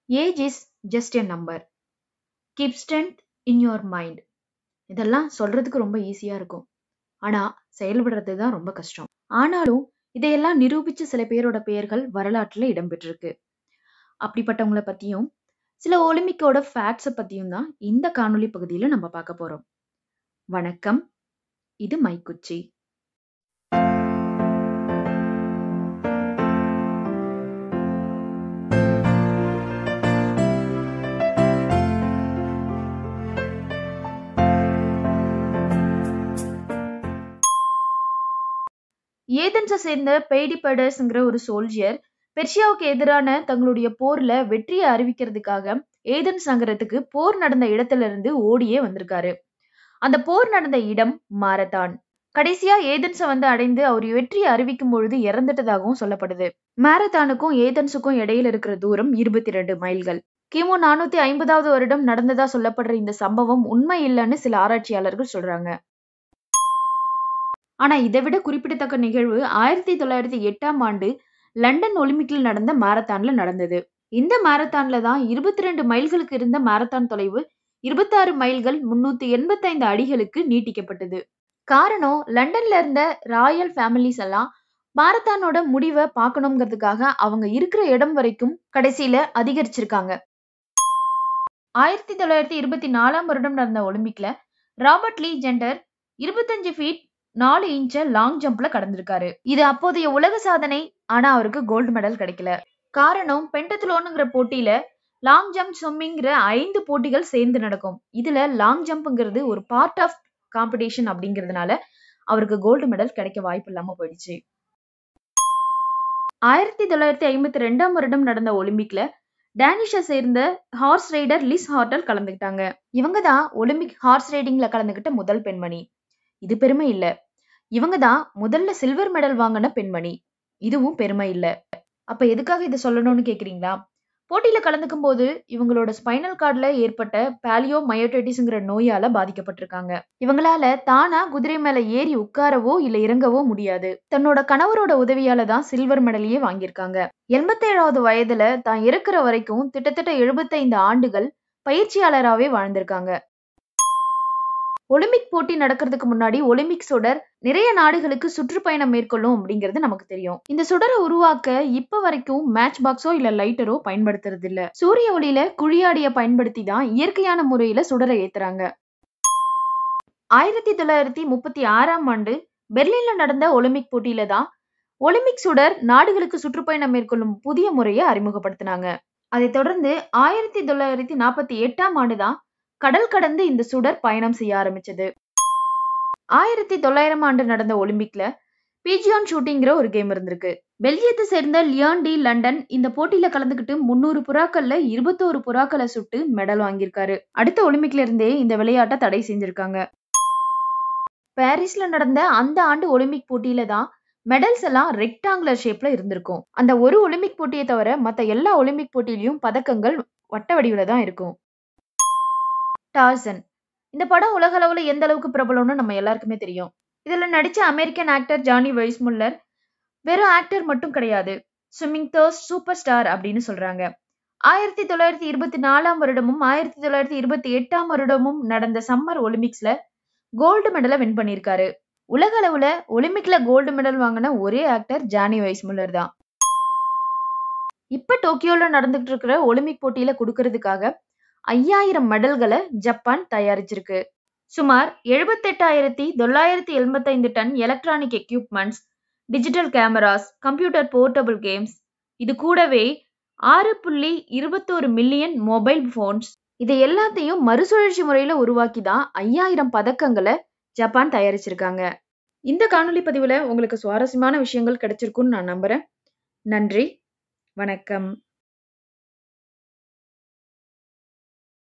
Age is just a number. Keep strength in your mind. இதெல்லாம் சொல்றதுக்கு ரொம்ப ஈஸியா இருக்கும். ஆனா செயல்படுறது தான் ரொம்ப கஷ்டம். ஆனாலும் இதையெல்லாம் நிரூபிச்ச சில பேரோட பெயர்கள் வரலாற்றுல இடம்பெற்றிருக்கு. அப்படிப்பட்டவங்கள பத்தியும் சில ஒலிம்பிக்கோட ஃபேக்ட்ஸ பத்தியும் தான் இந்த காணொளி பகுதியில நம்ம பார்க்க போறோம். வணக்கம், இது மைக்குச்சி. ஏதென்ஸை சேர்ந்த பெய்டிபடஸ்ங்கிற ஒரு சோல்ஜியர் பெர்ஷியாவுக்கு எதிரான தங்களுடைய போர்ல வெற்றியை அறிவிக்கிறதுக்காக ஏதென்ஸ் நகரத்துக்கு போர் நடந்த இடத்துல இருந்து ஓடியே வந்திருக்காரு. அந்த போர் நடந்த இடம் மாரத்தான். கடைசியா ஏதென்ஸை அடைந்து அவர் வெற்றியை அறிவிக்கும் பொழுது இறந்துட்டதாகவும் சொல்லப்படுது. மாரத்தானுக்கும் ஏதென்ஸுக்கும் இடையில இருக்கிற தூரம் 22 மைல்கள். கிமு 450வது வருடம் நடந்ததா சொல்லப்படுற இந்த சம்பவம் உண்மை இல்லைன்னு சில ஆராய்ச்சியாளர்கள் சொல்றாங்க. ஆனா இதை விட குறிப்பிடத்தக்க நிகழ்வு 1908ஆம் ஆண்டு லண்டன் ஒலிம்பிக்கில் நடந்த மாரத்தான்ல நடந்தது. இந்த மாரத்தான்ல தான் 22 மைல்களுக்கு இருந்த மாரத்தான் தொலைவு 26 மைல்கள் 385 அடிகளுக்கு நீட்டிக்கப்பட்டது. காரணம், லண்டன்ல இருந்த ராயல் ஃபேமிலிஸ் எல்லாம் மாரத்தானோட முடிவை பார்க்கணுங்கிறதுக்காக அவங்க இருக்கிற இடம் வரைக்கும் கடைசியில அதிகரிச்சிருக்காங்க. 1924ஆம் வருடம் நடந்த ஒலிம்பிக்ல Robert LeGendre 25 feet 4 inch long ஜம்ப்ல கடந்திருக்காரு. இது அப்போதைய உலக சாதனை. ஆனா அவருக்கு கோல்டு மெடல் கிடைக்கல. காரணம், பென்டத்லோனுங்கிற போட்டியில லாங் ஜம்ப், ஸ்விம்மிங்கிற 5 போட்டிகள் சேர்ந்து நடக்கும். இதுல லாங் ஜம்ப்ங்கிறது ஒரு பார்ட் ஆஃப் காம்படிஷன் அப்படிங்கிறதுனால அவருக்கு கோல்டு மெடல் கிடைக்க வாய்ப்பு இல்லாம போயிடுச்சு. 1952ஆம் வருடம் நடந்த ஒலிம்பிக்ல டேனிஷை சேர்ந்த ஹார்ஸ் ரைடர் லிஸ் ஹார்டல் கலந்துக்கிட்டாங்க. இவங்க தான் ஒலிம்பிக் ஹார்ஸ் ரைடிங்ல கலந்துக்கிட்ட முதல் பெண்மணி. இது பெருமை இல்ல. இவங்க தான் முதல்ல சில்வர் மெடல் வாங்கின பெண்மணி. இதுவும் பெருமை இல்ல. அப்ப எதுக்காக இதை சொல்லணும்னு கேக்குறீங்களா? போட்டியில கலந்துக்கும் போது இவங்களோட ஸ்பைனல் கார்ட்ல ஏற்பட்ட பாலியோ மயோடைட்டிஸ்ங்கிற நோயால பாதிக்கப்பட்டிருக்காங்க. இவங்களால தானா குதிரை மேல ஏறி உட்காரவோ இல்ல இறங்கவோ முடியாது. தன்னோட கணவரோட உதவியால தான் சில்வர் மெடலையே வாங்கியிருக்காங்க. 87வது வயதுல தான் இருக்கிற வரைக்கும் கிட்டத்தட்ட 75 ஆண்டுகள் பயிற்சியாளராகவே வாழ்ந்திருக்காங்க. ஒலிம்பிக் போட்டி நடக்கிறதுக்கு முன்னாடி ஒலிம்பிக் சுடர் நிறைய நாடுகளுக்கு சுற்றுப்பயணம் மேற்கொள்ளும் அப்படிங்கிறது நமக்கு தெரியும். இந்த சுடரை உருவாக்க இப்ப வரைக்கும் மேட்ச் பாக்ஸோ இல்ல லைட்டரோ பயன்படுத்துறது இல்ல. சூரிய ஒளியில குழியாடிய பயன்படுத்தி தான் இயற்கையான முறையில சுடரை ஏத்துறாங்க. 1936ஆம் ஆண்டு பெர்லின்ல நடந்த ஒலிம்பிக் போட்டியில தான் ஒலிம்பிக் சுடர் நாடுகளுக்கு சுற்றுப்பயணம் மேற்கொள்ளும் புதிய முறையை அறிமுகப்படுத்தினாங்க. அதை தொடர்ந்து 1948ஆம் ஆண்டு தான் கடல் கடந்து இந்த சுடர் பயணம் செய்ய ஆரம்பிச்சது. 1900ஆம் ஆண்டு நடந்த ஒலிம்பிக்ல பீஜியான் ஷூட்டிங்கிற ஒரு கேம் இருந்திருக்கு. பெல்ஜியத்தை சேர்ந்த லியான் டி லண்டன் இந்த போட்டியில கலந்துக்கிட்டு 300 புறாக்கள்ல 21 புறாக்களை சுட்டு மெடல் வாங்கியிருக்காரு. அடுத்த ஒலிம்பிக்ல இருந்தே இந்த விளையாட்டை தடை செஞ்சிருக்காங்க. பாரிஸ்ல நடந்த அந்த ஆண்டு ஒலிம்பிக் போட்டியில தான் மெடல்ஸ் எல்லாம் ரெக்டாங்குலர் ஷேப்ல இருந்திருக்கும். அந்த ஒரு ஒலிம்பிக் போட்டியை தவிர மற்ற எல்லா ஒலிம்பிக் போட்டியிலையும் பதக்கங்கள் வட்ட வடிவில தான் இருக்கும். டார்சன் இந்த படம் உலக அளவுல எந்த அளவுக்கு பிரபலம்னு நம்ம எல்லாருக்குமே தெரியும். இதுல நடிச்ச அமெரிக்கன் ஆக்டர் ஜானி வெய்ஸ்முல்லர் வெறும் ஆக்டர் மட்டும் கிடையாது, ஸ்விம்மிங் தர்ஸ்ட் சூப்பர் ஸ்டார் அப்படின்னு சொல்றாங்க. 1924ஆம் வருடமும் 1928ஆம் வருடமும் நடந்த சம்மர் ஒலிம்பிக்ஸ்ல கோல்டு மெடலை வின் பண்ணியிருக்காரு. உலக அளவுல ஒலிம்பிக்ல கோல்டு மெடல் வாங்கின ஒரே ஆக்டர் ஜானி வெய்ஸ்முல்லர் தான். இப்ப டோக்கியோல நடந்துகிட்டு இருக்கிற ஒலிம்பிக் போட்டியில கொடுக்கறதுக்காக 5000 மெடல்களை ஜப்பான் தயாரிச்சிருக்கு. சுமார் 78,985 ton electronic equipments, digital cameras, computer portable games, இது கூடவே 6.21 மில்லியன் மொபைல் போன்ஸ், இதை எல்லாத்தையும் மறுசுழற்சி முறையில உருவாக்கி தான் 5000 பதக்கங்களை ஜப்பான் தயாரிச்சிருக்காங்க. இந்த காணொளி பதிவுல உங்களுக்கு சுவாரஸ்யமான விஷயங்கள் கிடைச்சிருக்குன்னு நான் நம்புறேன். நன்றி, வணக்கம்.